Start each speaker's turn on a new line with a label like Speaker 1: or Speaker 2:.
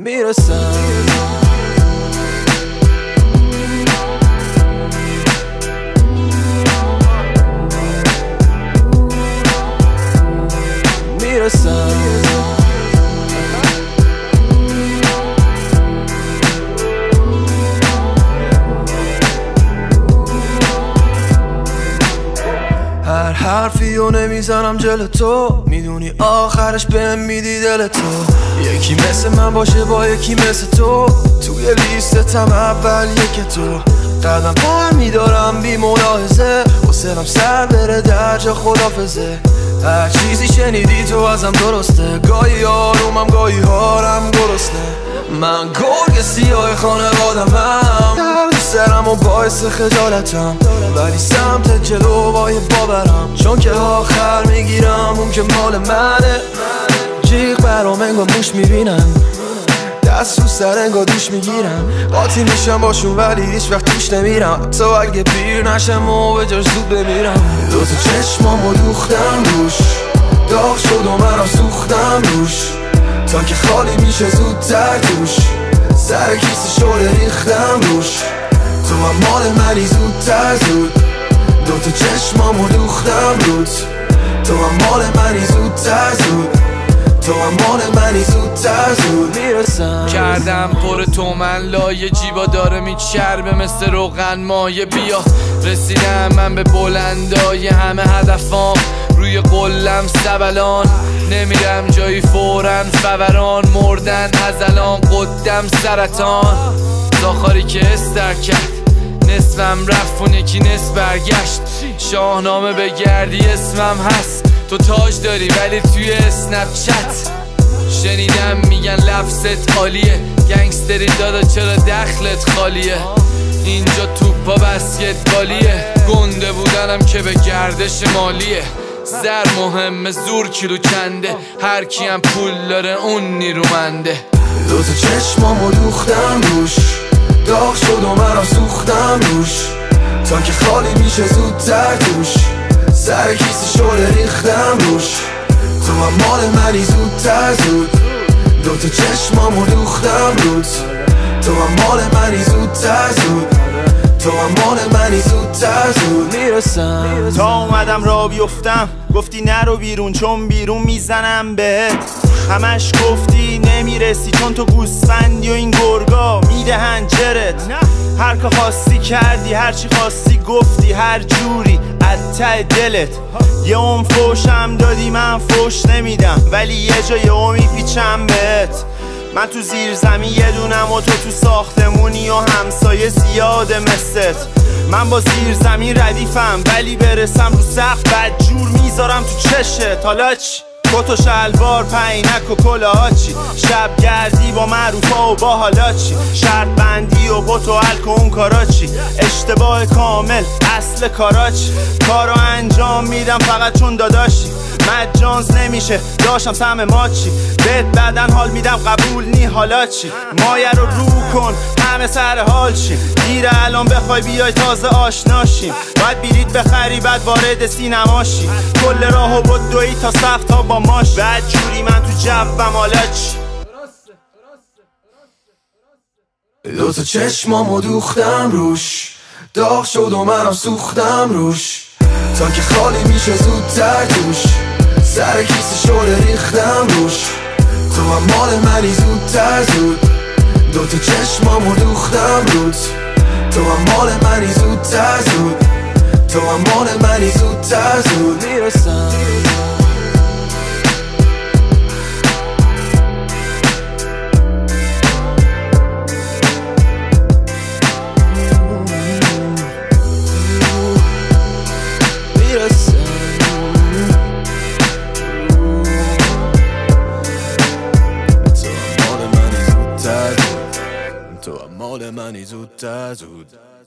Speaker 1: میرسم. هر حرفی رو نمیزنم جلو تو، میدونی آخرش بهم میدی دل تو. یکی مثل من باشه با یکی مثل تو، توی لیستم اول یک تو. قدم پر میدارم بی ملاحظه، حسنم سر بره در جا خدافزه. هر چیزی شنیدی تو ازم درسته، گاهی آرومم گاهی هارم گرسنه. من گرگ سیاه خانوادمم، درد سرم و باعث خجالتم، ولی سمت جلو باید باورم، چون که آخر میگیرم اون که مال منه. جیغ برام انگار موش میبینم، دست رو سر انگار دوش میگیرم. قاطی میشم باشون ولی هیچ وقت توش نمیرم، تو اگه پیر نشم و به جاش زود بمیرم. دوتا چشمامو دوختم روش، داغ شد و منم سوختم روش، تا که خالی میشه زودتر توش. سر کیسه شده ریختم روش، تو هم مال منی زودتر زود. دوتا چشمامو دوختم روت، تو هم مال منی زودتر زود. تو هم مال منی زودتر زود میرسم.
Speaker 2: کردم پر تو من لایه، جیبا داره میچربه مثل روغن مایه. بیا رسیدم من به بلندای همه هدفام، روی قلم سبلان نمیرم جایی فورن فوران. مردن از الان قدم سرطان، زاخاری که استر کرد نصفم رفت و یکی نصف برگشت. شاهنامه بگردی اسمم هست، تو تاج داری ولی توی اسنپ چت. شنیدم میگن لفظت عالیه، گنگستری دادا چرا دخلت خالیه. اینجا توپا بسکتبالیه، گنده بودنم که به گردش مالیه. زر مهمه زور کیلو کنده، هر کیم پول داره اون نیرومنده.
Speaker 1: دوتا چشمامو دوختم روش، داغ شد و منم سوختم روش، تا که خالی میشه زودتر توش. سر کیسه شده ریختم روش، تو هم مال منی زودتر زود. دوتا چشمامو دوختم روت، تو هم مال منی زودتر زود. تو هم مال منی زودتر زود میرسم.
Speaker 3: تا اومدم را بیفتم گفتی نرو بیرون چون بیرون میزنم بهت. همش گفتی نمیرسی چون تو گوسفندی و این گرگا میدهن جرت. هر که خواستی کردی، هر چی خواستی گفتی، هر جوری از ته دلت. یه فوشم دادی من فوش نمیدم، ولی یه جا میپیچم بهت. من تو زیر زمین یه دونم و تو ساختمونی و همسایه زیاده مثلت. من با زیر زمین ردیفم ولی برسم رو سقف بدجور میذارم تو چشت. حالا چی؟ کت و شلوار پینک و کلاه چی؟ شب گردی با معروفا و با حالا چی؟ شرط بندی و بوت و الکون کارا چی؟ اشتباه کامل اصل کارا چی؟ کارو انجام میدم فقط چون داداشی. مجانز نمیشه داشتم سهم ماچی، بهت بعدن حال میدم قبول نی حالا چی؟ مایه رو کن همه سر حال چی؟ دیره الان بخوای بیای تازه آشناشیم، باید بلیط بخری بعد وارد سینماشی. کل راهو بدوی تا سقف تا با ماش، بعد جوری من تو جوم حالا چی؟
Speaker 1: دوتا چشمامو دوختم روش، داغ شد و منم سوختم روش، تا که خالی میشه زودتر توش. سر کیسه شده ریختم روش، تو هم مال منی زودتر زود. دوتا چشمامو دوختم روت، تو هم مال منی زودتر زود. تو هم مال منی زودتر زود میرسم. تو هم مال منی زودتر زود.